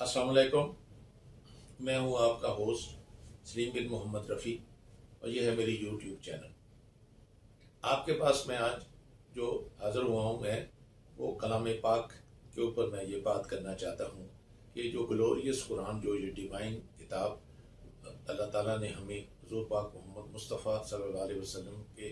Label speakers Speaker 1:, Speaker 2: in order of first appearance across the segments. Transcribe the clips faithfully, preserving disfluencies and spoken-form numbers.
Speaker 1: अस्सलाम वालेकुम। मैं हूं आपका होस्ट सलीम बिन मोहम्मद रफ़ी और ये है मेरी यूट्यूब चैनल। आपके पास मैं आज जो हाज़िर हुआ हूं मैं वो कलाम पाक के ऊपर मैं ये बात करना चाहता हूं कि जो ग्लोरियस कुरान, जो ये डिवाइन किताब अल्लाह ताला ने हमें हुज़ूर पाक मोहम्मद मुस्तफ़ा सल्लल्लाहु अलैहि वसल्लम के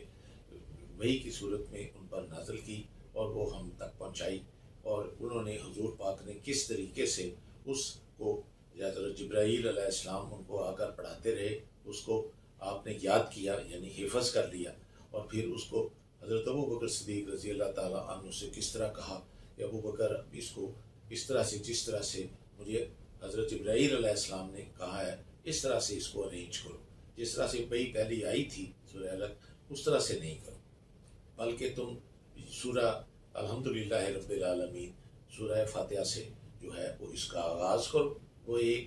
Speaker 1: वही की सूरत में उन पर नाज़िल की और वो हम तक पहुँचाई, और उन्होंने हुज़ूर पाक ने किस तरीके से उसको हज़रत जिब्राईल अलैहिस्सलाम उनको आकर पढ़ाते रहे, उसको आपने याद किया यानी हिफ़्ज़ कर लिया, और फिर उसको हज़रत अबू बकर सिद्दीक़ रज़ी अल्लाह ताला अन्हु से किस तरह कहा कि अबू बकर इसको इस तरह से, जिस तरह से मुझे हज़रत जिब्राईल अलैहिस्सलाम ने कहा है इस तरह से इसको अरेंज करो, जिस तरह से वही पहली आई थी सूरह अलग उस तरह से नहीं करो, बल्कि तुम सूरह अल्हम्दुलिल्लाह रब्बिल आलमीन सूरह फातिहा से जो है वो इसका आगाज़ करो। वो एक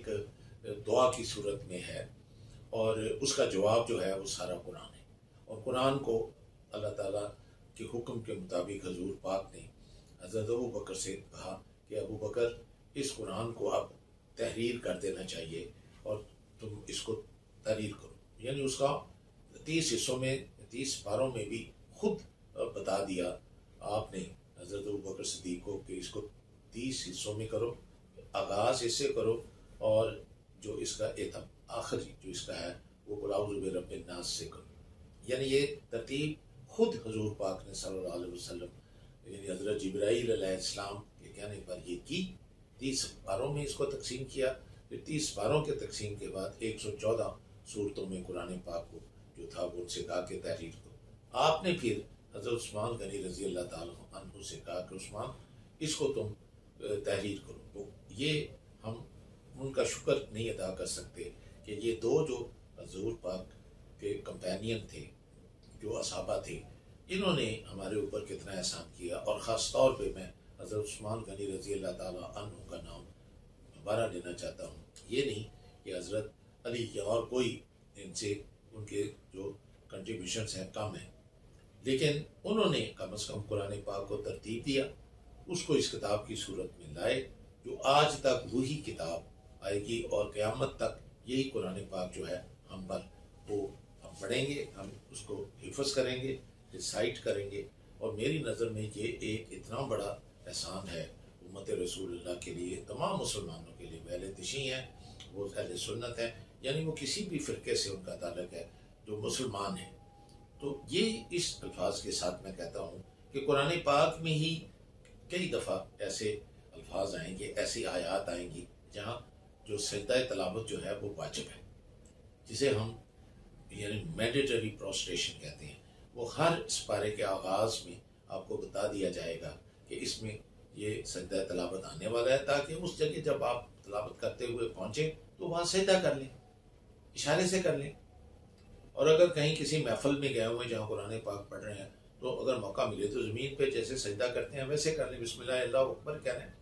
Speaker 1: दुआ की सूरत में है और उसका जवाब जो है वो सारा कुरान है, और कुरान को अल्लाह ताला के हुक्म के मुताबिक हजूर पाक ने हज़रत अबू बकर से कहा कि अबू बकर इस कुरान को अब तहरीर कर देना चाहिए और तुम इसको तहरीर करो, यानी उसका तीस हिस्सों में तीस पारों में भी खुद बता दिया आपने हज़रत अबू बकर सिद्दीक़ को कि इसको तीस हिस्सों में करो, आगाज़ इससे करो, और जो इसका एतम आखिरी जो इसका है वो कुल औज़ु बिरब्बिन नास से करो। यानी ये तरतीब खुद हजूर पाक ने सल्लल्लाहु अलैहि वसल्लम यानी हज़रत जिब्राईल अलैहिस्सलाम के कहने पर ये की, तीस पारों में इसको तकसीम किया। फिर तीस पारों के तकसीम के बाद एक सौ चौदह सूरतों में कुरान पाक को जो था वो उनसे कहा कि तहरीर करो। आपने फिर हज़रत उस्मान गनी रज़ी अल्लाह ताला अन्हु से कहा कि उस्मान इसको तुम तहरीर करो। तो ये हम उनका शुक्र नहीं अदा कर सकते कि ये दो जो हज़ूर पाक के कंपेनियन थे, जो असहाबा थे, इन्होंने हमारे ऊपर कितना एहसान किया। और ख़ास तौर पे मैं हज़रत उस्मान गनी रज़ी अल्लाह ताला अन्हु का नाम दोबारा लेना चाहता हूँ। ये नहीं कि हज़रत अली या और कोई इनसे उनके जो कंट्रीब्यूशंस हैं कम हैं, लेकिन उन्होंने कम अज़ कम कुरान पाक को तरतीब दिया, उसको इस किताब की सूरत में लाए, जो आज तक वही किताब आएगी और क़यामत तक यही कुरान पाक जो है हम पर वो हम पढ़ेंगे, हम उसको हिफ़्ज़ करेंगे, रिसाइट करेंगे। और मेरी नज़र में ये एक इतना बड़ा एहसान है उम्मत रसूलुल्लाह के लिए, तमाम मुसलमानों के लिए। पहले तिशी हैं, वो अहले सुन्नत है, यानी वो किसी भी फ़िरक़े से उनका ताल्लुक़ है, जो मुसलमान है। तो ये इस अल्फाज के साथ मैं कहता हूँ कि कुरान पाक में ही कई दफ़ा ऐसे अल्फाज आएंगे, ऐसी आयात आएंगी जहाँ जो सजदा तलावत जो है वो वाजिब है, जिसे हम यानी मैंडेटरी प्रोस्ट्रेशन कहते हैं। वो हर पारे के आगाज़ में आपको बता दिया जाएगा कि इसमें ये सजदा तलावत आने वाला है, ताकि उस जगह जब आप तलावत करते हुए पहुँचे तो वहाँ सजदा कर लें, इशारे से कर लें। और अगर कहीं किसी महफिल में गए हुए हैं जहाँ कुरान पाक पढ़ रहे हैं, तो अगर मौका मिले तो ज़मीन पे जैसे सजदा करते हैं वैसे कर लें, बिस्मिल्लाह अल्लाहु अकबर कह लें,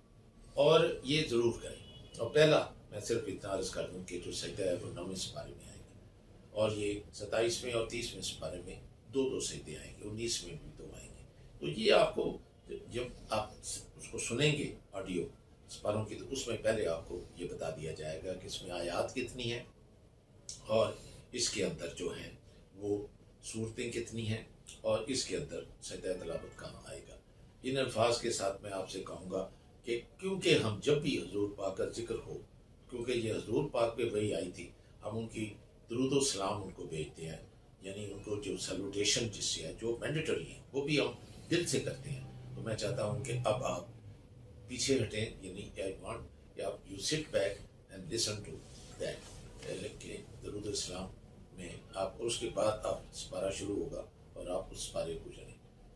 Speaker 1: और ये ज़रूर करें। और पहला मैं सिर्फ इतना अर्ज़ कर दूँ कि जो सजदा है वो नौवें सिपारे में आएगा, और ये सत्ताईसवें और तीसवें सिपारे में दो दो सजदे आएंगे, उन्नीसवें भी दो आएंगे। तो ये आपको जब आप उसको सुनेंगे ऑडियो सिपारों की, तो उसमें पहले आपको ये बता दिया जाएगा कि इसमें आयात कितनी है और इसके अंदर जो है वो सूरतें कितनी हैं और इसके अंदर सजदा तलावत कहाँ आएगा। इन अल्फाज के साथ मैं आपसे कहूँगा कि क्योंकि हम जब भी हजूर पाक का जिक्र हो, क्योंकि ये हजूर पाक पे वही आई थी, हम उनकी दुरूद व सलाम उनको भेजते हैं, यानी उनको जो सैल्यूटेशन जिससे है जो मैंडेटरी है वो भी हम दिल से करते हैं। तो मैं चाहता हूँ कि अब आप पीछे हटें, यानी आई वांट कि आप you sit back and listen to that के दुरूद सलाम में आप, उसके बाद आप सिपारा शुरू होगा और आप उस सिपारे को जानें।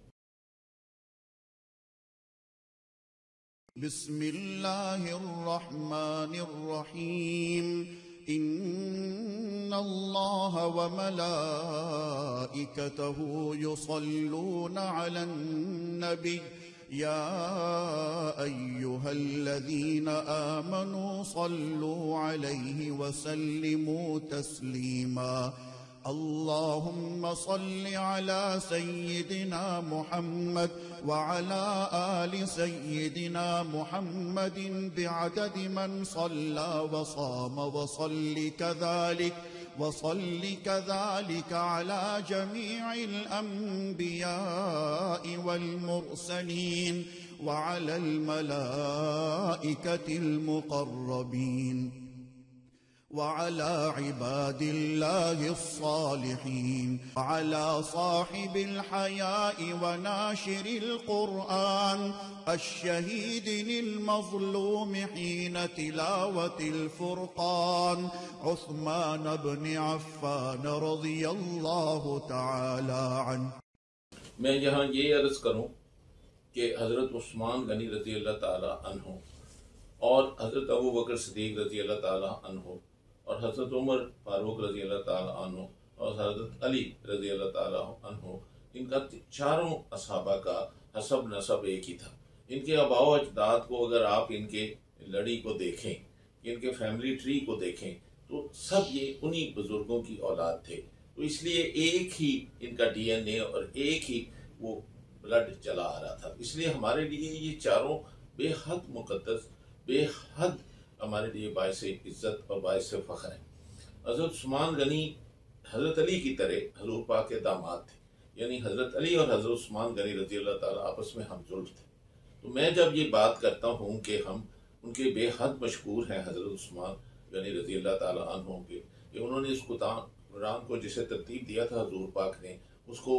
Speaker 2: बिस्मिल्लाहिर रहमानिर रहीम। इन्नल्लाह व मलाइकतहु युसल्लूना अलन नबी या अय्युहल्लज़ीना आमनू सल्लू अलैहि व सल्लिमू तस्लीमा। اللهم صل على سيدنا محمد وعلى آل سيدنا محمد بعدد من صلى وصام وصل كذلك وصل كذلك على جميع الأنبياء والمرسلين وعلى الملائكة المقربين وعلى عباد الله الصالحين وعلى صاحب الحياء وناشر القرآن الشهيد المظلوم حين تلاوة الفرقان عثمان بن عفان رضي الله تعالى عنه.
Speaker 1: میں یہاں یہ عرض کروں کہ حضرت عثمان غنی رضی اللہ تعالیٰ عنہ اور حضرت ابو بکر صدیق رضی اللہ تعالیٰ عنہ اور حضرت عمر فاروق رضی اللہ تعالیٰ عنہ اور حضرت علی رضی اللہ تعالیٰ عنہ، ان کا چاروں اصحابہ کا حسب نسب ایک ہی تھا. ان کے آباء و اجداد کو اگر آپ ان کے لڑی کو دیکھیں، ان کے فیملی ٹری کو دیکھیں، تو سب یہ انہی بزرگوں کی اولاد تھے. تو اس لیے ایک ہی ان کا ڈی این اے اور ایک ہی وہ بلڈ چلا آ رہا تھا. اس لیے ہمارے لیے یہ چاروں بے حد مقدس، بے حد ہمارے لیے باعث عزت اور باعث فخر ہیں. حضرت عثمان غنی حضرت علی کی طرح حضور پاک کے داماد تھے، یعنی حضرت علی اور حضرت عثمان غنی رضی اللہ تعالیٰ آپس میں ہم زلف تھے. تو میں جب یہ بات کرتا ہوں کہ ہم ان کے بے حد مشکور ہیں حضرت عثمان غنی رضی اللہ تعالیٰ عنہ کے، کہ انہوں نے اس قرآن کو جسے ترتیب دیا تھا حضور پاک نے، اس کو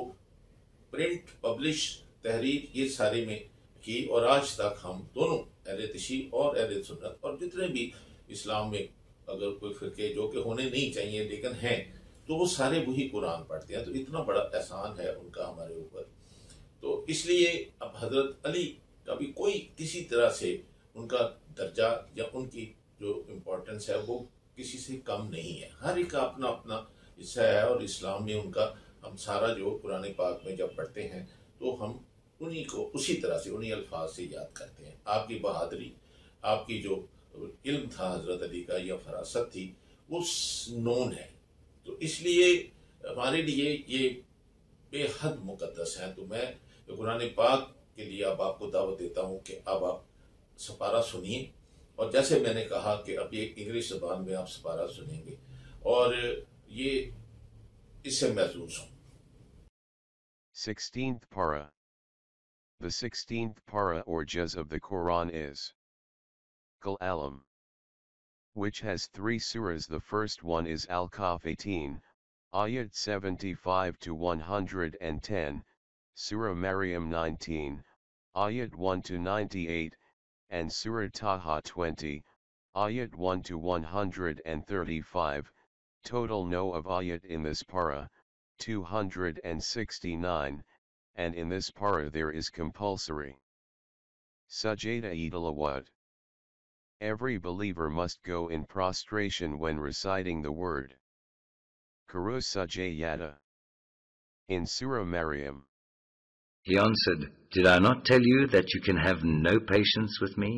Speaker 1: پرنٹ، پبلش، تحریر یہ سارے میں کی، اور آج تک ہم دونوں اہل تشیع اور اہل سنت اور جتنے بھی اسلام میں اگر کوئی فرقے جو کہ ہونے نہیں چاہیے لیکن ہیں، تو وہ سارے وہی قرآن پڑھتے ہیں. تو اتنا بڑا احسان ہے ان کا ہمارے اوپر. تو اس لیے اب حضرت علی کا بھی کوئی کسی طرح سے ان کا درجہ یا ان کی جو امپورٹنس ہے وہ کسی سے کم نہیں ہے. ہر ایک کا اپنا اپنا حصہ ہے، اور اسلام میں ان کا ہم سارا جو قرآن پاک میں جب پڑھتے ہیں تو ہم انہی کو اسی طرح سے انہی الفاظ سے یاد کرتے ہیں. آپ کی بہادری، آپ کی جو علم تھا حضرت علی کا یا فراست تھی وہ نون ہے. تو اس لیے ہمارے لیے یہ بے حد مقدس ہیں. تو میں قرآن پاک کے لیے اب آپ کو دعوت دیتا ہوں کہ اب آپ سپارہ سنیے، اور جیسے میں نے کہا کہ اب یہ انگلش زبان میں آپ سپارہ سنیں گے اور یہ اس سے محظوظ ہوں.
Speaker 3: sixteenth Para. The sixteenth para or juz of the Quran is Qul Alam, which has three surahs. The first one is Al-Kahf eighteen, ayat seventy-five to one hundred ten, Surah Maryam nineteen, ayat one to ninety-eight, and Surah Taha twenty, ayat one to one hundred thirty-five. Total no of ayat in this para, two hundred sixty-nine. And in this para there is compulsory Sajda Eid-al-Awad. Every believer must go in prostration when reciting the word Kuru Sajayada. In Surah Maryam,
Speaker 4: he answered, "Did I not tell you that you can have no patience with me?"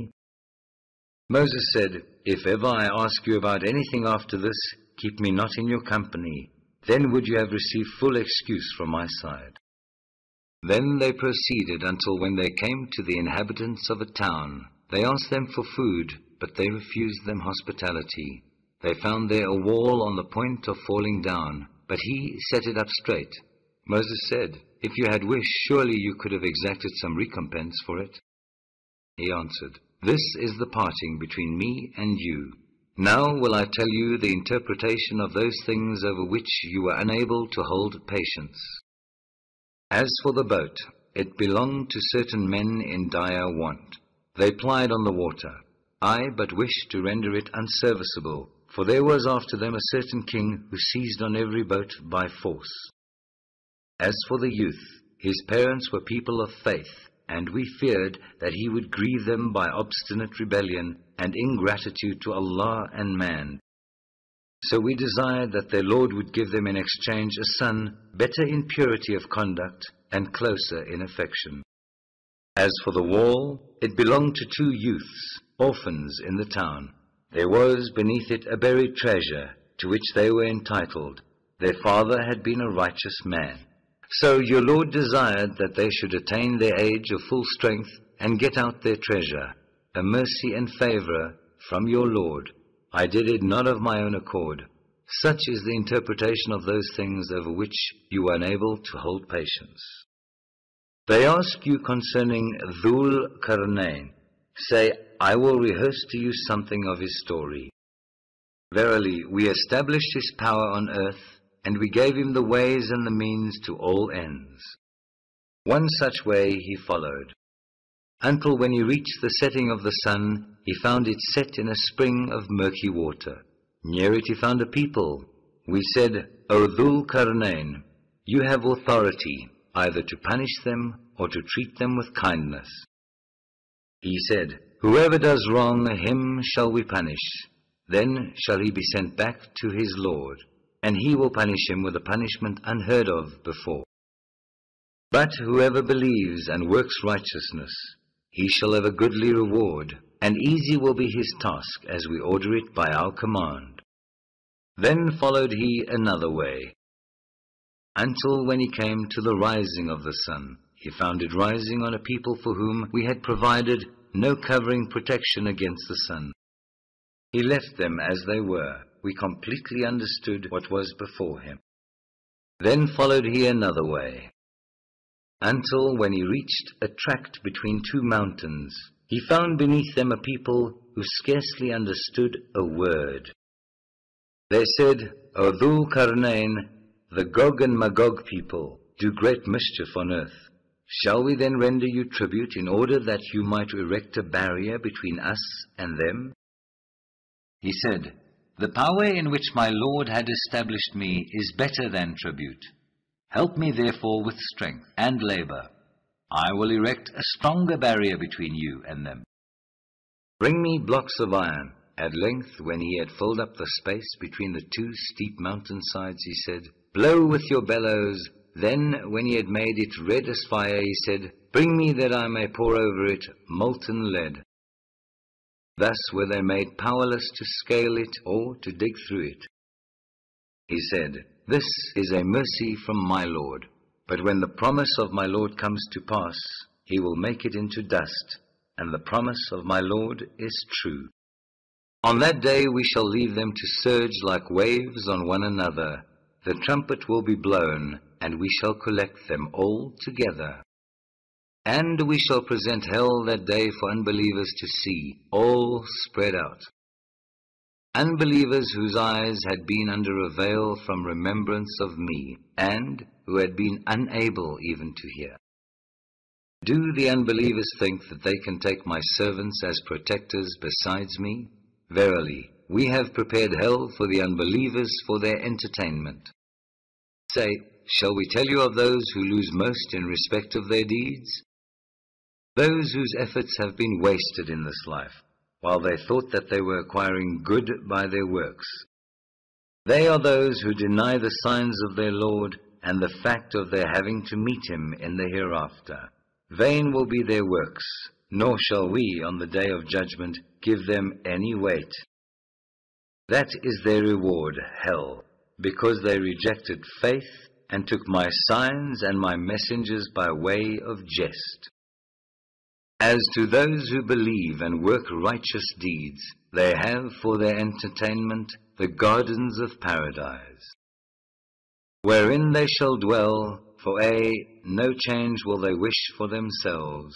Speaker 4: Moses said, "If ever I ask you about anything after this, keep me not in your company. Then would you have received full excuse from my side." Then they proceeded until when they came to the inhabitants of a town, they asked them for food, but they refused them hospitality. They found there a wall on the point of falling down, but he set it up straight. Moses said, "If you had wished, surely you could have exacted some recompense for it." He answered, "This is the parting between me and you. Now will I tell you the interpretation of those things over which you were unable to hold patience. As for the boat, it belonged to certain men in dire want. They plied on the water. I but wished to render it unserviceable, for there was after them a certain king who seized on every boat by force. As for the youth, his parents were people of faith, and we feared that he would grieve them by obstinate rebellion and ingratitude to Allah and man. So we desired that their Lord would give them in exchange a son better in purity of conduct and closer in affection. As for the wall, it belonged to two youths, orphans in the town. There was beneath it a buried treasure to which they were entitled. Their father had been a righteous man. So your Lord desired that they should attain their age of full strength and get out their treasure, a mercy and favor from your Lord. I did it not of my own accord. Such is the interpretation of those things over which you are unable to hold patience. They ask you concerning Dhul Qarnayn. Say, I will rehearse to you something of his story. Verily, we established his power on earth, and we gave him the ways and the means to all ends. One such way he followed, until when he reached the setting of the sun, he found it set in a spring of murky water. Near it he found a people. We said, O Dhul Qarnayn, you have authority either to punish them or to treat them with kindness. He said, whoever does wrong, him shall we punish. Then shall he be sent back to his Lord, and he will punish him with a punishment unheard of before. But whoever believes and works righteousness, he shall have a goodly reward, and easy will be his task as we order it by our command. Then followed he another way, until when he came to the rising of the sun, he found it rising on a people for whom we had provided no covering protection against the sun. He left them as they were. We completely understood what was before him. Then followed he another way, until when he reached a tract between two mountains, he found beneath them a people who scarcely understood a word. They said, O Dhul Qarnayn, the Gog and Magog people do great mischief on earth. Shall we then render you tribute in order that you might erect a barrier between us and them? He said, the power in which my Lord had established me is better than tribute. Help me therefore with strength and labor. I will erect a stronger barrier between you and them. Bring me blocks of iron. At length, when he had filled up the space between the two steep mountainsides, he said, blow with your bellows. Then, when he had made it red as fire, he said, bring me that I may pour over it molten lead. Thus were they made powerless to scale it or to dig through it. He said, this is a mercy from my Lord. But when the promise of my Lord comes to pass, he will make it into dust, and the promise of my Lord is true. On that day we shall leave them to surge like waves on one another. The trumpet will be blown, and we shall collect them all together. And we shall present hell that day for unbelievers to see, all spread out. Unbelievers whose eyes had been under a veil from remembrance of me, and who had been unable even to hear. Do the unbelievers think that they can take my servants as protectors besides me? Verily, we have prepared hell for the unbelievers for their entertainment. Say, shall we tell you of those who lose most in respect of their deeds? Those whose efforts have been wasted in this life, while they thought that they were acquiring good by their works. They are those who deny the signs of their Lord and the fact of their having to meet him in the hereafter. Vain will be their works, nor shall we on the day of judgment give them any weight. That is their reward, hell, because they rejected faith and took my signs and my messengers by way of jest. As to those who believe and work righteous deeds, they have for their entertainment the gardens of paradise, wherein they shall dwell, for a no change will they wish for themselves.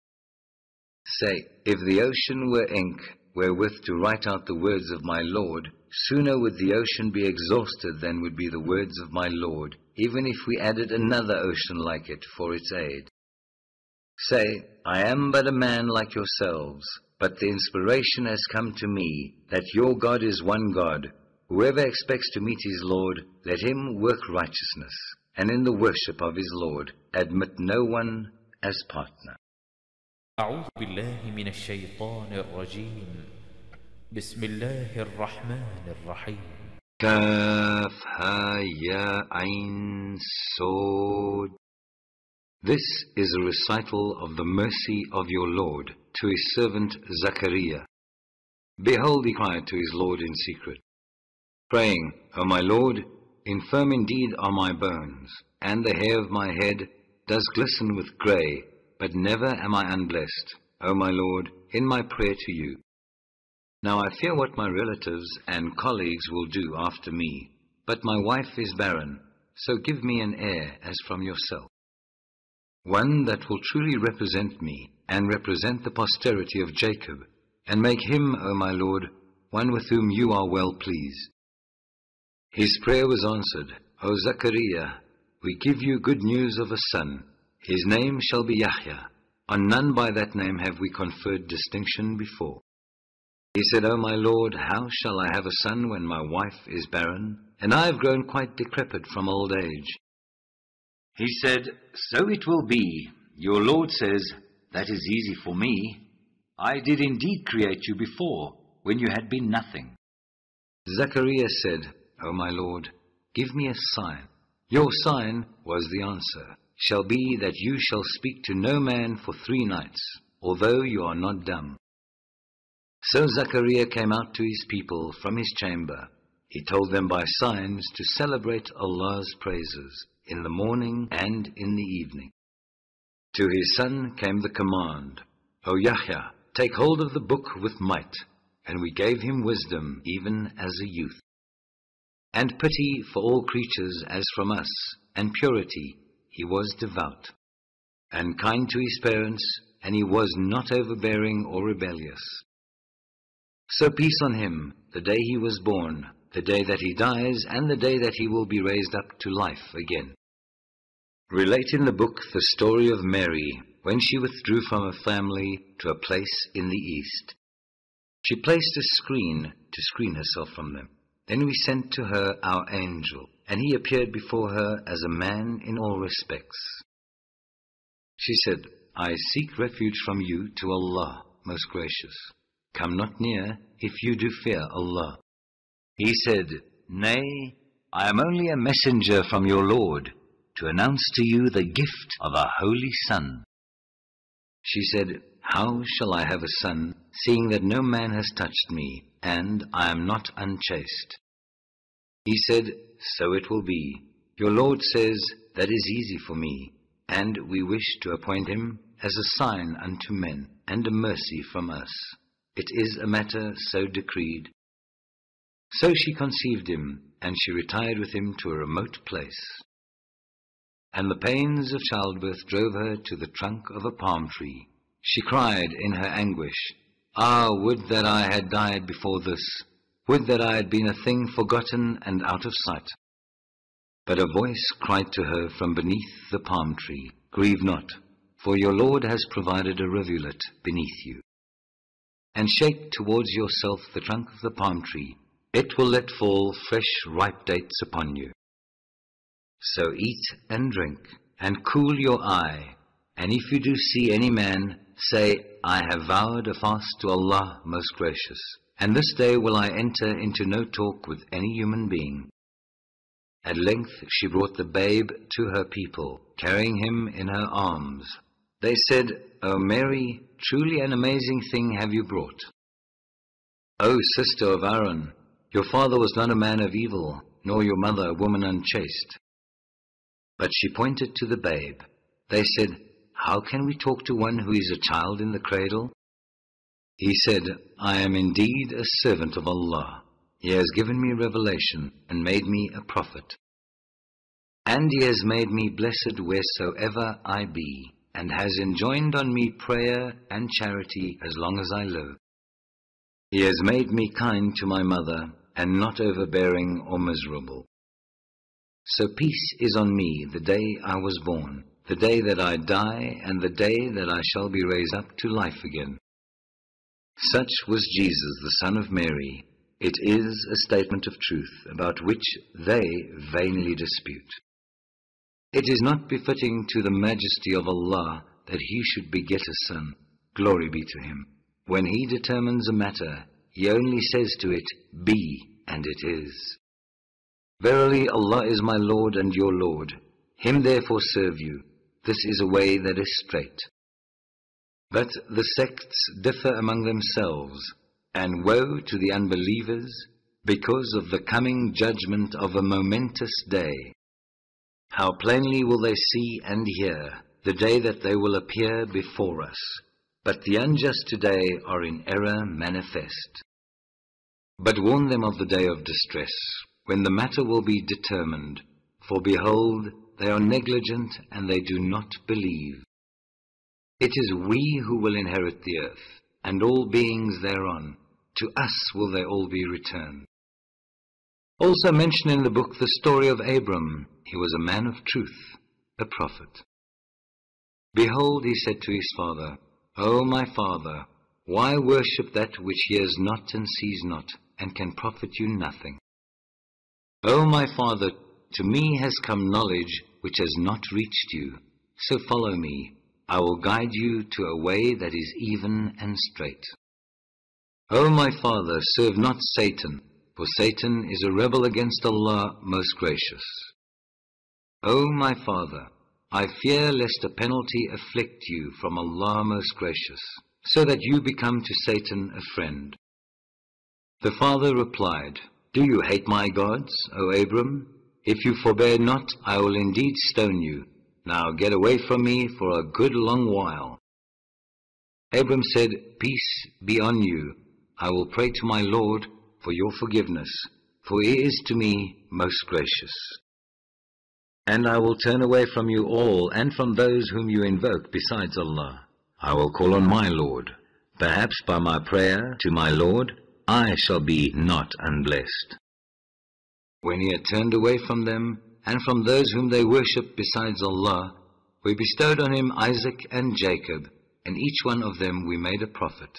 Speaker 4: Say, if the ocean were ink, wherewith to write out the words of my Lord, sooner would the ocean be exhausted than would be the words of my Lord, even if we added another ocean like it for its aid. Say, I am but a man like yourselves, but the inspiration has come to me that your God is one God. Whoever expects to meet his Lord, let him work righteousness, and in the worship of his Lord admit no one as partner.
Speaker 5: أعوذ بالله من الشيطان الرجيم بسم الله الرحمن الرحيم
Speaker 4: Kaf Ha Ya Ain Sod. This is a recital of the mercy of your Lord to his servant Zachariah. Behold, he cried to his Lord in secret, praying, O my Lord, infirm indeed are my bones, and the hair of my head does glisten with grey, but never am I unblessed, O my Lord, in my prayer to you. Now I fear what my relatives and colleagues will do after me, but my wife is barren, so give me an heir as from yourself, one that will truly represent me, and represent the posterity of Jacob, and make him, O my Lord, one with whom you are well pleased. His prayer was answered, O Zachariah, we give you good news of a son. His name shall be Yahya. On none by that name have we conferred distinction before. He said, O my Lord, how shall I have a son when my wife is barren, and I have grown quite decrepit from old age?
Speaker 6: He said, So it will be. Your Lord says, That is easy for me. I did indeed create you before, when you had been nothing.
Speaker 4: Zachariah said, O my Lord, give me a sign. Your sign, was the answer, shall be that you shall speak to no man for three nights, although you are not dumb. So Zachariah came out to his people from his chamber. He told them by signs to celebrate Allah's praises in the morning and in the evening. To his son came the command, O Yahya, take hold of the book with might, and we gave him wisdom even as a youth, and pity for all creatures as from us, and purity. He was devout, and kind to his parents, and he was not overbearing or rebellious. So peace on him, the day he was born, the day that he dies, and the day that he will be raised up to life again. Relate in the book the story of Mary, when she withdrew from her family to a place in the east. She placed a screen to screen herself from them. Then we sent to her our angel, and he appeared before her as a man in all respects. She said, I seek refuge from you to Allah, most gracious. Come not near if you do fear Allah.
Speaker 6: He said, Nay, I am only a messenger from your Lord, to announce to you the gift of a holy son.
Speaker 4: She said, How shall I have a son, seeing that no man has touched me, and I am not unchaste? He said, So it will be. Your Lord says, That is easy for me, and we wish to appoint him as a sign unto men, and a mercy from us. It is a matter so decreed. So she conceived him, and she retired with him to a remote place. And the pains of childbirth drove her to the trunk of a palm tree. She cried in her anguish, Ah, would that I had died before this! Would that I had been a thing forgotten and out of sight! But a voice cried to her from beneath the palm tree, Grieve not, for your Lord has provided a rivulet beneath you. And shake towards yourself the trunk of the palm tree. It will let fall fresh ripe dates upon you. So eat and drink, and cool your eye, and if you do see any man, say, I have vowed a fast to Allah most gracious, and this day will I enter into no talk with any human being. At length she brought the babe to her people, carrying him in her arms. They said, O Mary, truly an amazing thing have you brought. O sister of Aaron, your father was not a man of evil, nor your mother a woman unchaste. But she pointed to the babe. They said, How can we talk to one who is a child in the cradle? He said, I am indeed a servant of Allah. He has given me revelation and made me a prophet. And he has made me blessed wheresoever I be, and has enjoined on me prayer and charity as long as I live. He has made me kind to my mother, and not overbearing or miserable. So peace is on me the day I was born, the day that I die, and the day that I shall be raised up to life again. Such was Jesus, the son of Mary. It is a statement of truth, about which they vainly dispute. It is not befitting to the majesty of Allah that he should beget a son. Glory be to him. When he determines a matter, he only says to it, Be, and it is. Verily Allah is my Lord and your Lord. Him therefore serve you. This is a way that is straight. But the sects differ among themselves, and woe to the unbelievers because of the coming judgment of a momentous day. How plainly will they see and hear the day that they will appear before us. But the unjust today are in error manifest. But warn them of the day of distress, when the matter will be determined. For behold, they are negligent and they do not believe. It is we who will inherit the earth, and all beings thereon. To us will they all be returned. Also mention in the book the story of Abram. He was a man of truth, a prophet. Behold, he said to his father, O my father, why worship that which hears not and sees not, and can profit you nothing? O my father, to me has come knowledge which has not reached you. So follow me. I will guide you to a way that is even and straight. O my father, serve not Satan, for Satan is a rebel against Allah most gracious. O my father, I fear lest a penalty afflict you from Allah most gracious, so that you become to Satan a friend. The father replied, Do you hate my gods, O Abram? If you forbear not, I will indeed stone you. Now get away from me for a good long while. Abram said, Peace be on you. I will pray to my Lord for your forgiveness, for he is to me most gracious. And I will turn away from you all, and from those whom you invoke besides Allah. I will call on my Lord. Perhaps by my prayer to my Lord, I shall be not unblessed. When he had turned away from them, and from those whom they worshipped besides Allah, we bestowed on him Isaac and Jacob, and each one of them we made a prophet.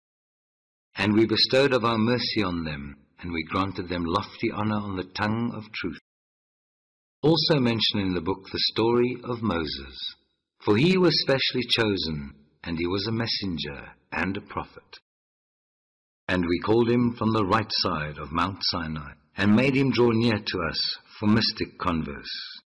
Speaker 4: And we bestowed of our mercy on them, and we granted them lofty honor on the tongue of truth. Also mention in the book the story of Moses, for he was specially chosen, and he was a messenger and a prophet. And we called him from the right side of Mount Sinai, and made him draw near to us for mystic converse.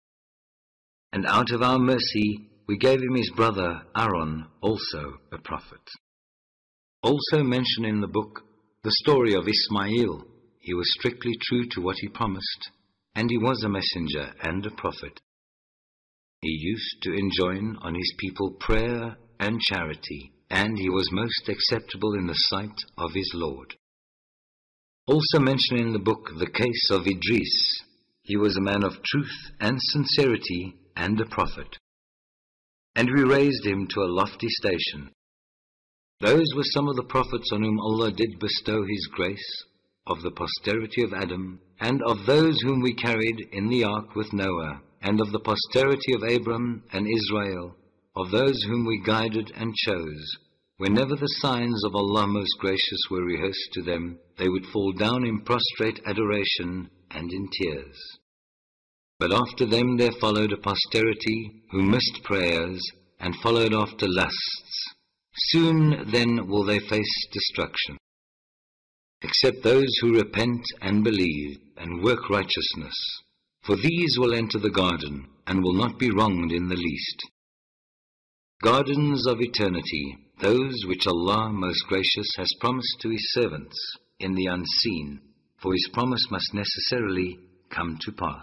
Speaker 4: And out of our mercy we gave him his brother Aaron, also a prophet. Also mention in the book the story of Ismail. He was strictly true to what he promised, and he was a messenger and a prophet. He used to enjoin on his people prayer and charity, and he was most acceptable in the sight of his Lord. Also mention in the book the case of Idris. He was a man of truth and sincerity and a prophet. And we raised him to a lofty station. Those were some of the prophets on whom Allah did bestow his grace, of the posterity of Adam, and of those whom we carried in the ark with Noah, and of the posterity of Abram and Israel, of those whom we guided and chose. Whenever the signs of Allah most gracious were rehearsed to them, they would fall down in prostrate adoration and in tears. But after them there followed a posterity who missed prayers and followed after lusts. Soon then will they face destruction. Except those who repent and believe and work righteousness, for these will enter the garden and will not be wronged in the least. Gardens of eternity, those which Allah most gracious has promised to his servants in the unseen, for his promise must necessarily come to pass.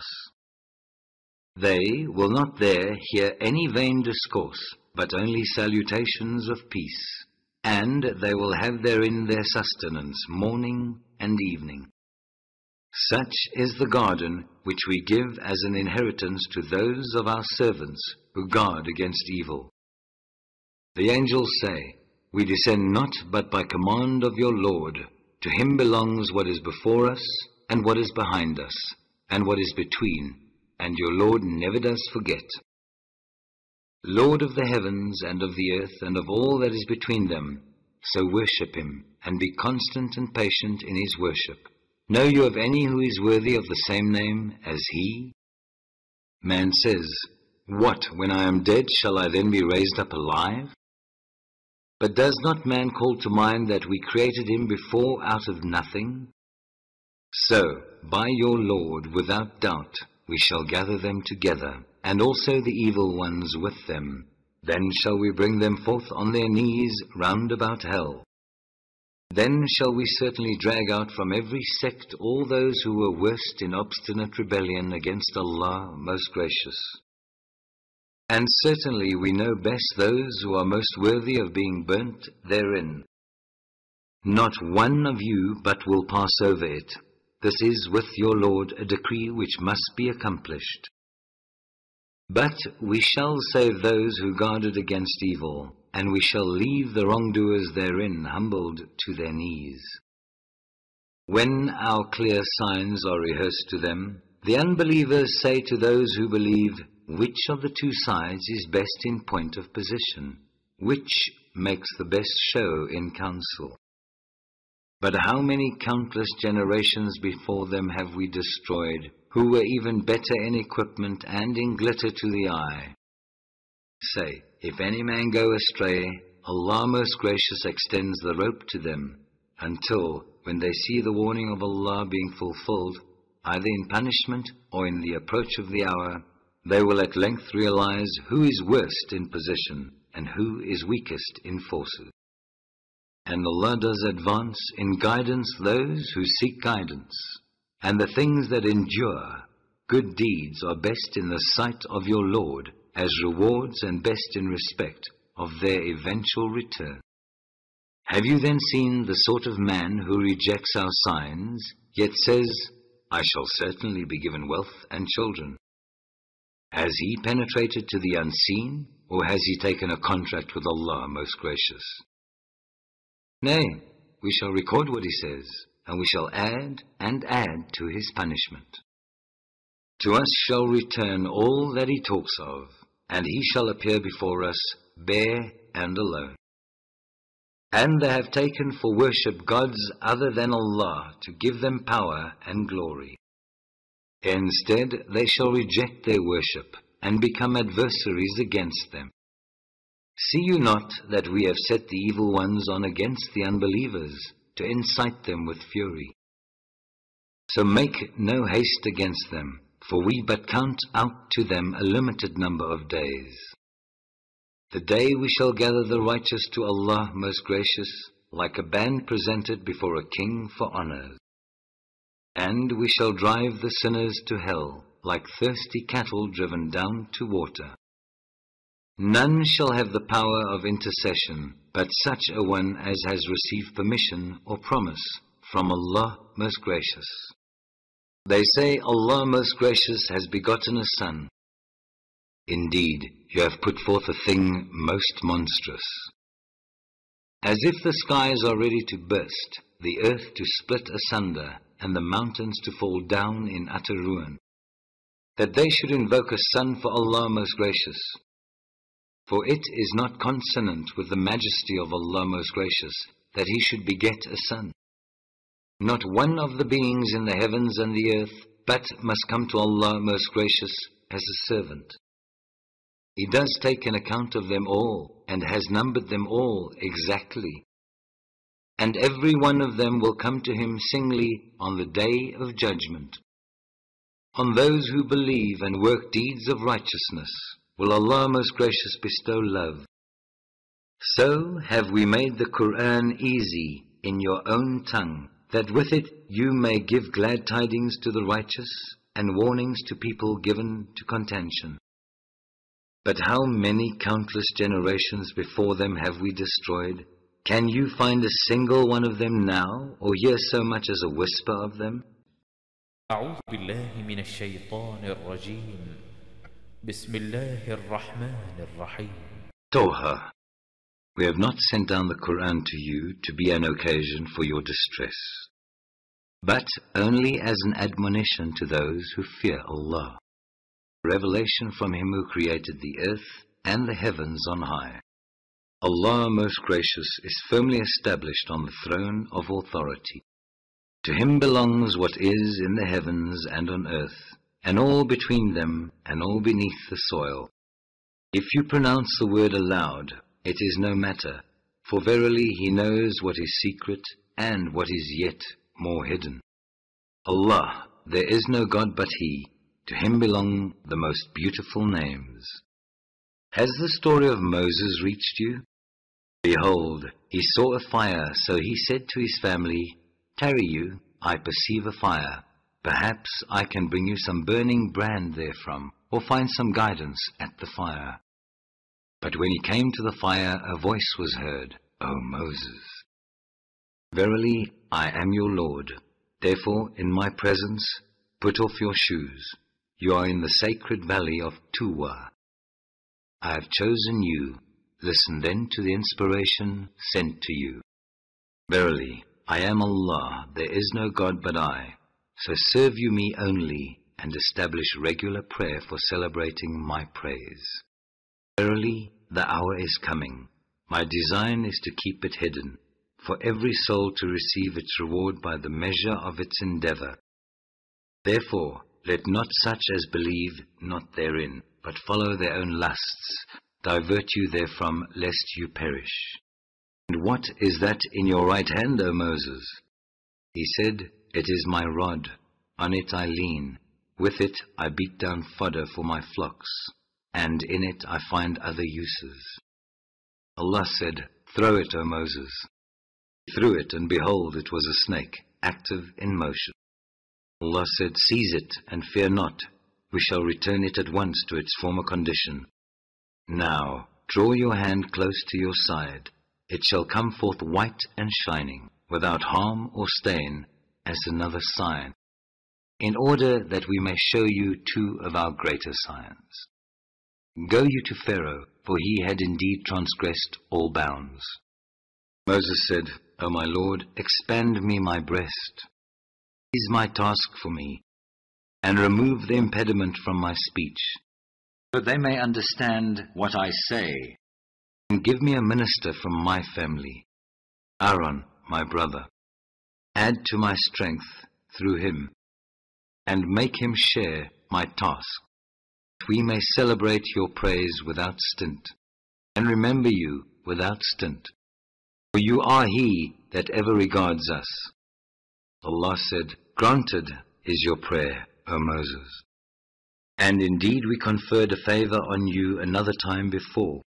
Speaker 4: They will not there hear any vain discourse, but only salutations of peace, and they will have therein their sustenance morning and evening. Such is the garden which we give as an inheritance to those of our servants who guard against evil. The angels say, We descend not but by command of your Lord. To him belongs what is before us, and what is behind us, and what is between, and your Lord never does forget. Lord of the heavens and of the earth and of all that is between them, so worship him, and be constant and patient in his worship. Know you of any who is worthy of the same name as he? Man says, What, when I am dead, shall I then be raised up alive? But does not man call to mind that we created him before out of nothing? So, by your Lord, without doubt, we shall gather them together, and also the evil ones with them. Then shall we bring them forth on their knees round about hell. Then shall we certainly drag out from every sect all those who were worst in obstinate rebellion against Allah most gracious. And certainly we know best those who are most worthy of being burnt therein. Not one of you but will pass over it. This is with your Lord a decree which must be accomplished. But we shall save those who guarded against evil, and we shall leave the wrongdoers therein humbled to their knees. When our clear signs are rehearsed to them, the unbelievers say to those who believe, which of the two sides is best in point of position? Which makes the best show in counsel? But how many countless generations before them have we destroyed, who were even better in equipment and in glitter to the eye? Say, if any man go astray, Allah most gracious extends the rope to them, until, when they see the warning of Allah being fulfilled, either in punishment or in the approach of the hour, they will at length realize who is worst in position and who is weakest in forces. And Allah does advance in guidance those who seek guidance, and the things that endure, good deeds are best in the sight of your Lord, as rewards and best in respect of their eventual return. Have you then seen the sort of man who rejects our signs, yet says, I shall certainly be given wealth and children? Has he penetrated to the unseen, or has he taken a contract with Allah most gracious? Nay, we shall record what he says, and we shall add and add to his punishment. To us shall return all that he talks of, and he shall appear before us bare and alone. And they have taken for worship gods other than Allah to give them power and glory. Instead, they shall reject their worship and become adversaries against them. See you not that we have set the evil ones on against the unbelievers to incite them with fury? So make no haste against them, for we but count out to them a limited number of days. The day we shall gather the righteous to Allah most gracious, like a band presented before a king for honors. And we shall drive the sinners to hell, like thirsty cattle driven down to water. None shall have the power of intercession, but such a one as has received permission or promise from Allah most gracious. They say Allah most gracious has begotten a son. Indeed, you have put forth a thing most monstrous. As if the skies are ready to burst, the earth to split asunder, and the mountains to fall down in utter ruin, that they should invoke a son for Allah most gracious. For it is not consonant with the majesty of Allah most gracious that he should beget a son. Not one of the beings in the heavens and the earth but must come to Allah most gracious as a servant. He does take an account of them all, and has numbered them all exactly. And every one of them will come to him singly on the day of judgment. On those who believe and work deeds of righteousness will Allah most gracious bestow love. So have we made the Qur'an easy in your own tongue, that with it you may give glad tidings to the righteous, and warnings to people given to contention. But how many countless generations before them have we destroyed? Can you find a single one of them now, or hear so much as a whisper of them?
Speaker 5: أعوذ بالله من الشيطان الرجيم بسم الله الرحمن الرحيم.
Speaker 4: Toha, we have not sent down the Qur'an to you to be an occasion for your distress, but only as an admonition to those who fear Allah. Revelation from Him who created the earth and the heavens on high. Allah most gracious is firmly established on the throne of authority. To Him belongs what is in the heavens and on earth, and all between them and all beneath the soil. If you pronounce the word aloud, it is no matter, for verily He knows what is secret and what is yet more hidden. Allah, there is no God but He. To Him belong the most beautiful names. Has the story of Moses reached you? Behold, he saw a fire, so he said to his family, "Tarry you, I perceive a fire. Perhaps I can bring you some burning brand therefrom, or find some guidance at the fire." But when he came to the fire, a voice was heard, "O Moses, verily I am your Lord. Therefore in my presence put off your shoes. You are in the sacred valley of Tuwa. I have chosen you. Listen then to the inspiration sent to you. Verily, I am Allah, there is no God but I. So serve you me only, and establish regular prayer for celebrating my praise. Verily, the hour is coming. My design is to keep it hidden, for every soul to receive its reward by the measure of its endeavor. Therefore, let not such as believe not therein, but follow their own lusts, divert you therefrom, lest you perish. And what is that in your right hand, O Moses? He said, It is my rod. On it I lean. With it I beat down fodder for my flocks, and in it I find other uses. Allah said, Throw it, O Moses. He threw it, and behold, it was a snake, active in motion. Allah said, Seize it, and fear not. We shall return it at once to its former condition. Now, draw your hand close to your side. It shall come forth white and shining, without harm or stain, as another sign, in order that we may show you two of our greater signs. Go you to Pharaoh, for he had indeed transgressed all bounds. Moses said, O my Lord, expand me my breast. Is my task for me, and remove the impediment from my speech,
Speaker 6: so they may understand what I say.
Speaker 4: And give me a minister from my family, Aaron, my brother. Add to my strength through him, and make him share my task, that we may celebrate your praise without stint, and remember you without stint. For you are he that ever regards us. Allah said, Granted is your prayer, O Moses. And indeed we conferred a favor on you another time before.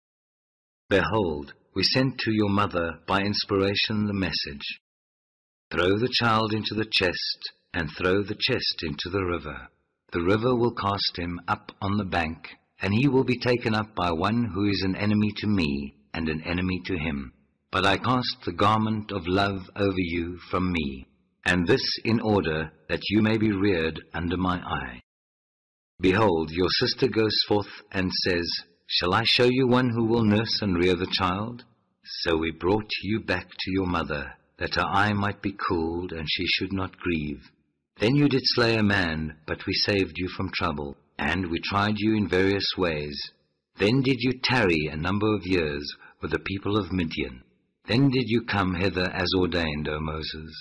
Speaker 4: Behold, we sent to your mother by inspiration the message. Throw the child into the chest, and throw the chest into the river. The river will cast him up on the bank, and he will be taken up by one who is an enemy to me, and an enemy to him. But I cast the garment of love over you from me, and this in order that you may be reared under my eye. Behold, your sister goes forth and says, Shall I show you one who will nurse and rear the child? So we brought you back to your mother, that her eye might be cooled, and she should not grieve. Then you did slay a man, but we saved you from trouble, and we tried you in various ways. Then did you tarry a number of years with the people of Midian. Then did you come hither as ordained, O Moses.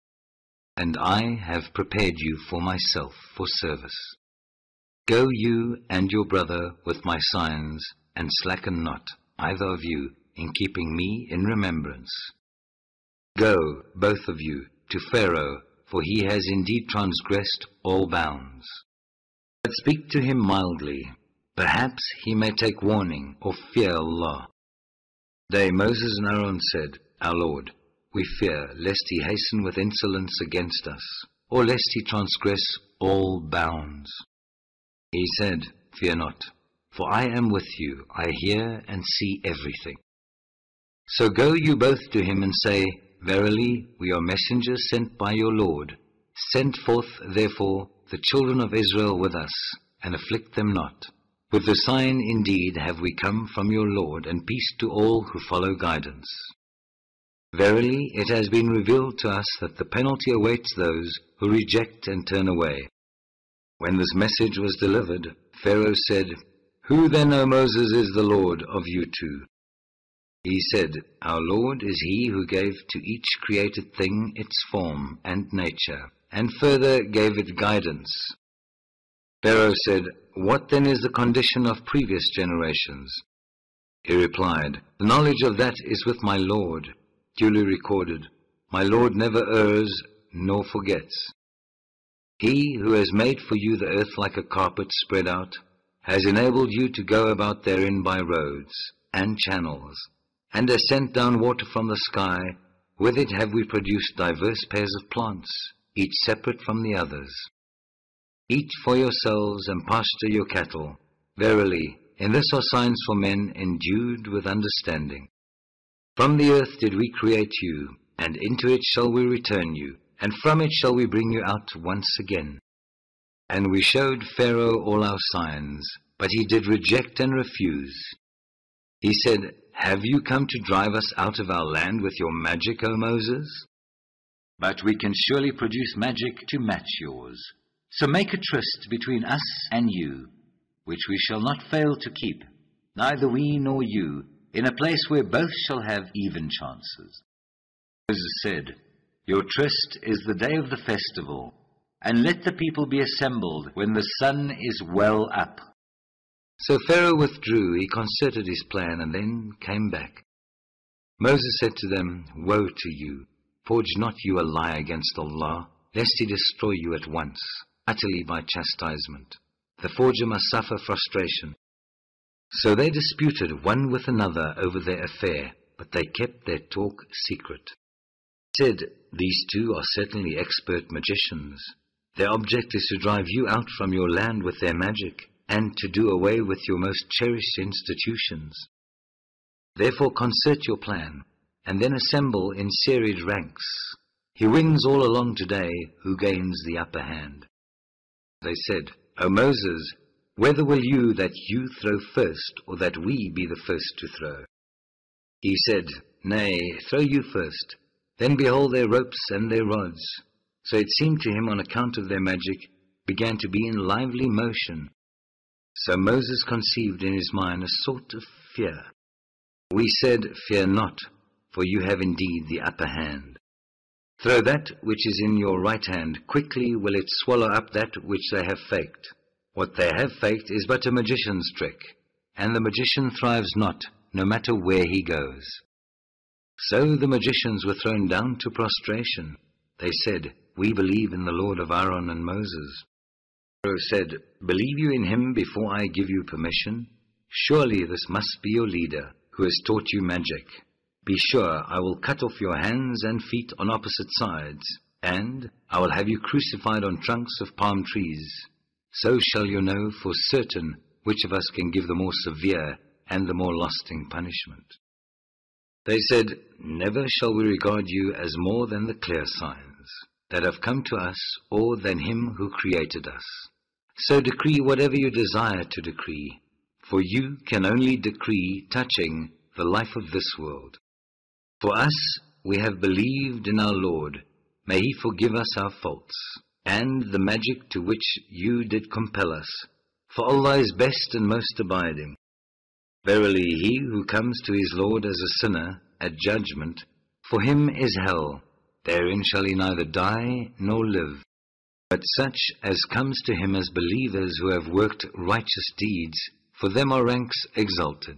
Speaker 4: And I have prepared you for myself for service. Go you and your brother with my signs, and slacken not, either of you, in keeping me in remembrance. Go, both of you, to Pharaoh, for he has indeed transgressed all bounds. But speak to him mildly, perhaps he may take warning or fear Allah. They, Moses and Aaron, said, Our Lord, we fear lest he hasten with insolence against us, or lest he transgress all bounds. He said, Fear not, for I am with you, I hear and see everything. So go you both to him and say, Verily, we are messengers sent by your Lord. Send forth, therefore, the children of Israel with us, and afflict them not. With the sign indeed have we come from your Lord, and peace to all who follow guidance. Verily, it has been revealed to us that the penalty awaits those who reject and turn away. When this message was delivered, Pharaoh said, Who then, O Moses, is the Lord of you two? He said, Our Lord is he who gave to each created thing its form and nature, and further gave it guidance. Pharaoh said, What then is the condition of previous generations? He replied, The knowledge of that is with my Lord, duly recorded. My Lord never errs nor forgets. He who has made for you the earth like a carpet spread out, has enabled you to go about therein by roads and channels, And has sent down water from the sky. With it have we produced diverse pairs of plants, each separate from the others. Eat for yourselves and pasture your cattle. Verily, in this are signs for men endued with understanding. From the earth did we create you, and into it shall we return you, and from it shall we bring you out once again. And we showed Pharaoh all our signs, but he did reject and refuse. He said, Have you come to drive us out of our land with your magic, O Moses?
Speaker 6: But we can surely produce magic to match yours. So make a tryst between us and you, which we shall not fail to keep, neither we nor you, in a place where both shall have even chances. Moses said, Your tryst is the day of the festival, and let the people be assembled when the sun is well up.
Speaker 4: So Pharaoh withdrew, he concerted his plan, and then came back. Moses said to them, Woe to you! Forge not you a lie against Allah, lest he destroy you at once, utterly by chastisement. The forger must suffer frustration. So they disputed one with another over their affair, but they kept their talk secret. Said, These two are certainly expert magicians. Their object is to drive you out from your land with their magic, and to do away with your most cherished institutions. Therefore concert your plan, and then assemble in serried ranks. He wins all along today who gains the upper hand. They said, O Moses, whether will you that you throw first, or that we be the first to throw? He said, Nay, throw you first. Then behold their ropes and their rods. So it seemed to him on account of their magic, began to be in lively motion. So Moses conceived in his mind a sort of fear. We said, Fear not, for you have indeed the upper hand. Throw that which is in your right hand, quickly will it swallow up that which they have faked. What they have faked is but a magician's trick, and the magician thrives not, no matter where he goes. So the magicians were thrown down to prostration. They said, We believe in the Lord of Aaron and Moses. Pharaoh said, Believe you in him before I give you permission? Surely this must be your leader, who has taught you magic. Be sure I will cut off your hands and feet on opposite sides, and I will have you crucified on trunks of palm trees. So shall you know for certain which of us can give the more severe and the more lasting punishment. They said, Never shall we regard you as more than the clear signs that have come to us, or than him who created us. So decree whatever you desire to decree, for you can only decree touching the life of this world. For us, we have believed in our Lord. May he forgive us our faults, and the magic to which you did compel us. For Allah is best and most abiding. Verily, he who comes to his Lord as a sinner at judgment, for him is hell. Therein shall he neither die nor live. But such as comes to him as believers who have worked righteous deeds, for them are ranks exalted.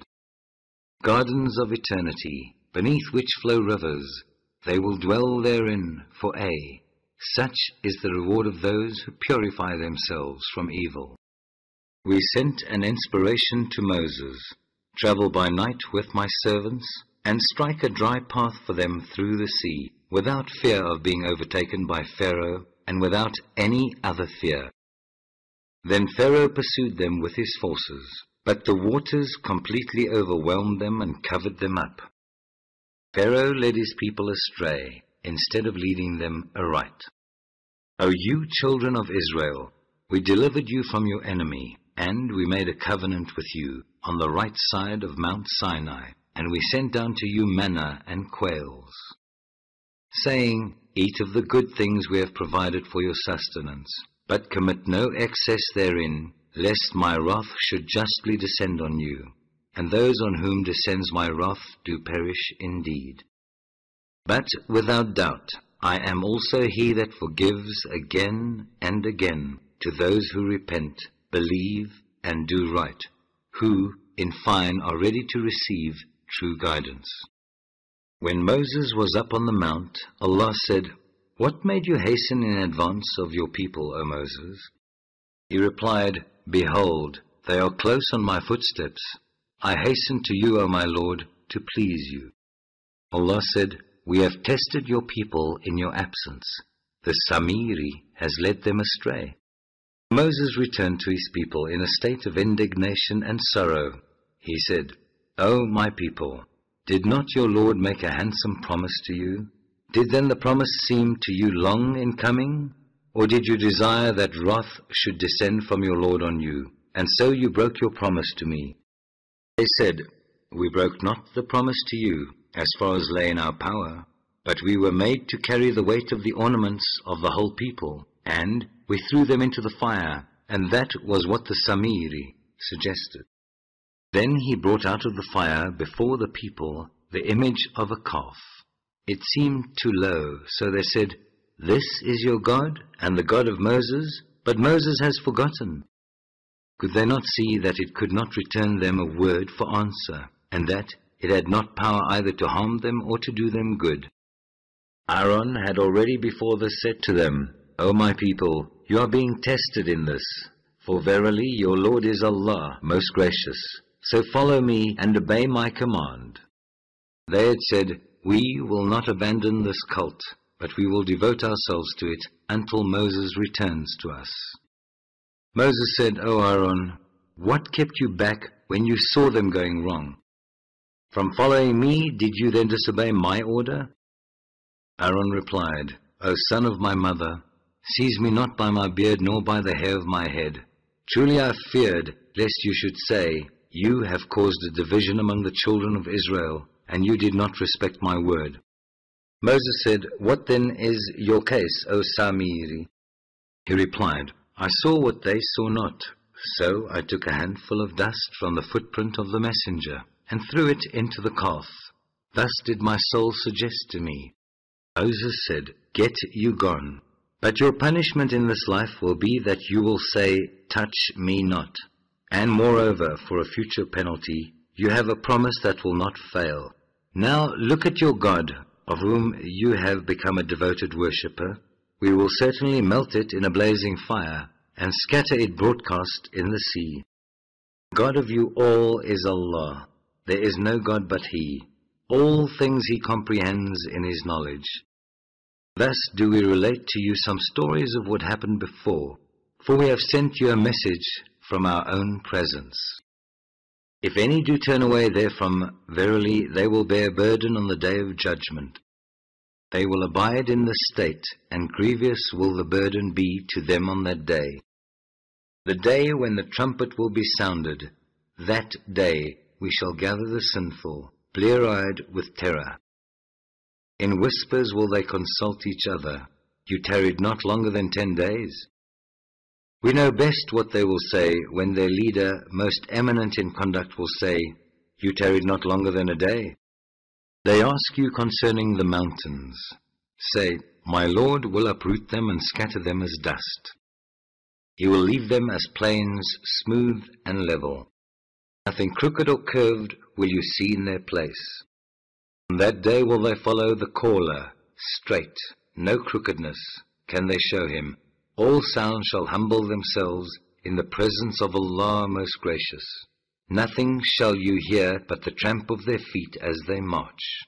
Speaker 4: Gardens of eternity, beneath which flow rivers, they will dwell therein for aye. Such is the reward of those who purify themselves from evil. We sent an inspiration to Moses. Travel by night with my servants, and strike a dry path for them through the sea, without fear of being overtaken by Pharaoh, and without any other fear. Then Pharaoh pursued them with his forces, but the waters completely overwhelmed them and covered them up. Pharaoh led his people astray, instead of leading them aright. O you children of Israel, we delivered you from your enemy, and we made a covenant with you on the right side of Mount Sinai, and we sent down to you manna and quails, saying, Eat of the good things we have provided for your sustenance, but commit no excess therein, lest my wrath should justly descend on you, and those on whom descends my wrath do perish indeed. But without doubt, I am also he that forgives again and again to those who repent, believe, and do right, who, in fine, are ready to receive true guidance. When Moses was up on the mount, Allah said, What made you hasten in advance of your people, O Moses? He replied, Behold, they are close on my footsteps. I hasten to you, O my Lord, to please you. Allah said, "We have tested your people in your absence. The Samiri has led them astray." Moses returned to his people in a state of indignation and sorrow. He said, "O my people, did not your Lord make a handsome promise to you? Did then the promise seem to you long in coming? Or did you desire that wrath should descend from your Lord on you, and so you broke your promise to me?" They said, "We broke not the promise to you, as far as lay in our power, but we were made to carry the weight of the ornaments of the whole people, and we threw them into the fire, and that was what the Samiri suggested." Then he brought out of the fire before the people the image of a calf. It seemed too low, so they said, "This is your God, and the God of Moses, but Moses has forgotten." Could they not see that it could not return them a word for answer, and that it had not power either to harm them or to do them good? Aaron had already before this said to them, "O my people, you are being tested in this, for verily your Lord is Allah, most gracious. So follow me and obey my command." They had said, "We will not abandon this cult, but we will devote ourselves to it until Moses returns to us." Moses said, "O Aaron, what kept you back when you saw them going wrong? From following me, did you then disobey my order?" Aaron replied, "O son of my mother, seize me not by my beard nor by the hair of my head. Truly I feared lest you should say, 'You have caused a division among the children of Israel, and you did not respect my word.'" Moses said, "What then is your case, O Samiri?" He replied, "I saw what they saw not. So I took a handful of dust from the footprint of the messenger, and threw it into the calf. Thus did my soul suggest to me." Moses said, "Get you gone. But your punishment in this life will be that you will say, 'Touch me not.' And moreover, for a future penalty, you have a promise that will not fail. Now look at your God, of whom you have become a devoted worshipper. We will certainly melt it in a blazing fire, and scatter it broadcast in the sea. God of you all is Allah. There is no God but He. All things He comprehends in His knowledge. Thus do we relate to you some stories of what happened before, for we have sent you a message from our own presence. If any do turn away therefrom, verily they will bear burden on the day of judgment. They will abide in this state, and grievous will the burden be to them on that day. The day when the trumpet will be sounded, that day we shall gather the sinful, blear-eyed with terror. In whispers will they consult each other. You tarried not longer than ten days. We know best what they will say when their leader, most eminent in conduct, will say, You tarried not longer than a day. They ask you concerning the mountains. Say, My Lord will uproot them and scatter them as dust. He will leave them as plains, smooth and level. Nothing crooked or curved will you see in their place. On that day will they follow the caller, straight, no crookedness can they show him. All sounds shall humble themselves in the presence of Allah most gracious. Nothing shall you hear but the tramp of their feet as they march.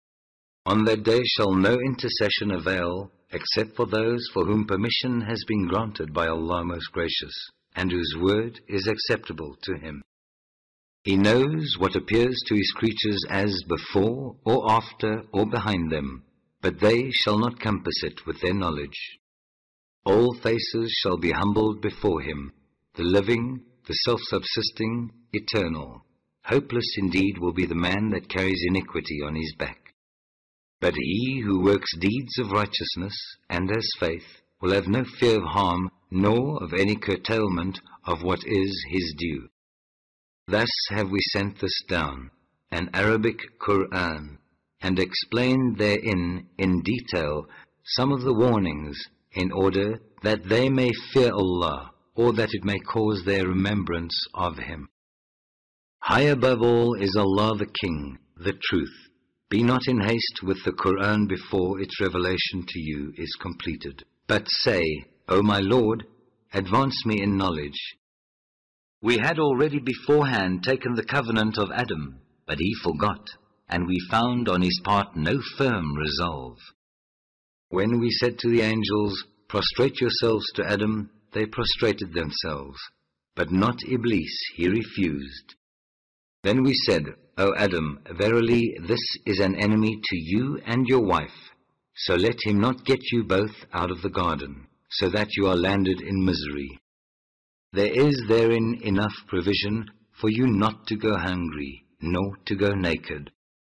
Speaker 4: On that day shall no intercession avail, except for those for whom permission has been granted by Allah most gracious, and whose word is acceptable to Him. He knows what appears to His creatures as before, or after, or behind them, but they shall not compass it with their knowledge. All faces shall be humbled before Him, the living, the self-subsisting, eternal. Hopeless indeed will be the man that carries iniquity on his back. But he who works deeds of righteousness and has faith will have no fear of harm, nor of any curtailment of what is his due. Thus have we sent this down, an Arabic Qur'an, and explained therein in detail some of the warnings, in order that they may fear Allah, or that it may cause their remembrance of Him. High above all is Allah the King, the Truth. Be not in haste with the Qur'an before its revelation to you is completed. But say, O my Lord, advance me in knowledge. We had already beforehand taken the covenant of Adam, but he forgot.
Speaker 6: and we found on his part no firm resolve. When we said to the angels, "Prostrate yourselves to Adam," they prostrated themselves, but not Iblis, he refused. Then we said, "O Adam, verily this is an enemy to you and your wife, so let him not get you both out of the garden, so that you are landed in misery. There is therein enough provision for you not to go hungry, nor to go naked,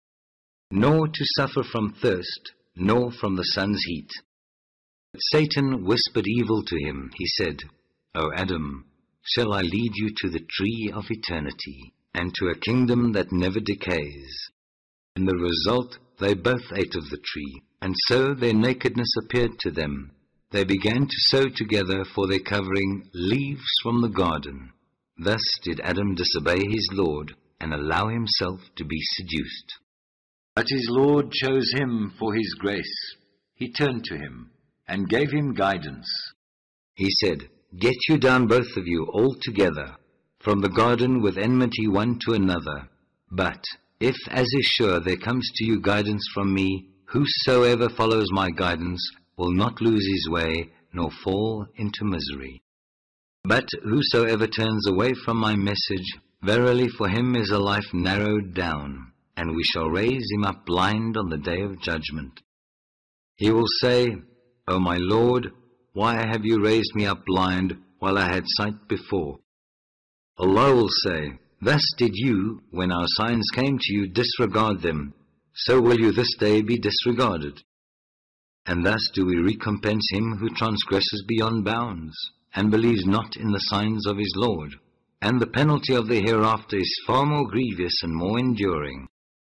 Speaker 6: nor to suffer from thirst, nor from the sun's heat." But Satan whispered evil to him. He said, "O Adam, shall I lead you to the tree of eternity, and to a kingdom that never decays?" In the result, they both ate of the tree, and so their nakedness appeared to them. They began to sew together for their covering leaves from the garden. Thus did Adam disobey his Lord, and allow himself to be seduced.
Speaker 4: But his Lord chose him for his grace. He turned to him, and gave him guidance.
Speaker 6: He said, "Get you down both of you all together from the garden with enmity one to another. But if, as is sure, there comes to you guidance from me, whosoever follows my guidance will not lose his way, nor fall into misery. But whosoever turns away from my message, verily for him is a life narrowed down, and we shall raise him up blind on the day of judgment. He will say, 'O my Lord, why have you raised me up blind while I had sight before?' Allah will say, 'Thus did you, when our signs came to you, disregard them, so will you this day be disregarded.' And thus do we recompense him who transgresses beyond bounds, and believes not in the signs of his Lord. And the penalty of the hereafter is far more grievous and more enduring.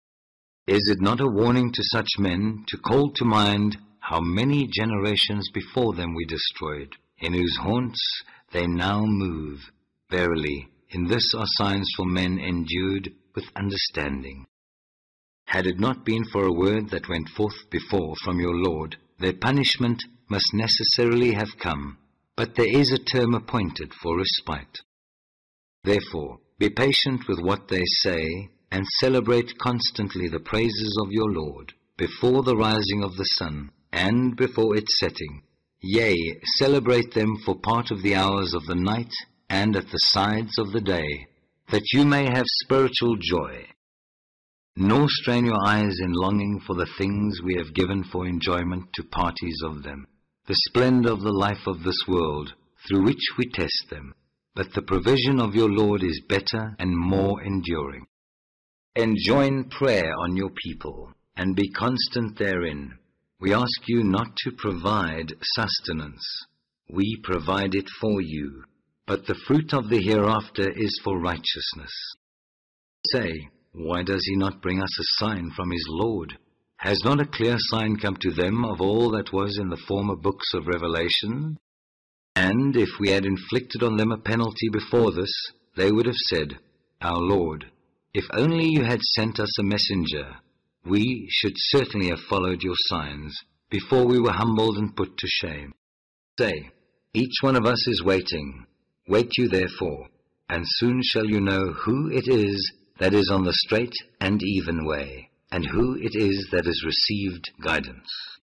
Speaker 6: Is it not a warning to such men to call to mind how many generations before them we destroyed, in whose haunts they now move? Verily, in this are signs for men endued with understanding. Had it not been for a word that went forth before from your Lord, their punishment must necessarily have come, but there is a term appointed for respite. Therefore, be patient with what they say, and celebrate constantly the praises of your Lord, before the rising of the sun, and before its setting. Yea, celebrate them for part of the hours of the night, and at the sides of the day, that you may have spiritual joy. Nor strain your eyes in longing for the things we have given for enjoyment to parties of them, the splendor of the life of this world, through which we test them. But the provision of your Lord is better and more enduring. Enjoin prayer on your people, and be constant therein. We ask you not to provide sustenance. We provide it for you, but the fruit of the hereafter is for righteousness. Say, why does he not bring us a sign from his Lord? Has not a clear sign come to them of all that was in the former books of Revelation? And if we had inflicted on them a penalty before this, they would have said, Our Lord, if only you had sent us a messenger, we should certainly have followed your signs, before we were humbled and put to shame. Say, each one of us is waiting. Wait you therefore, and soon shall you know who it is that is on the straight and even way, and who it is that has received guidance.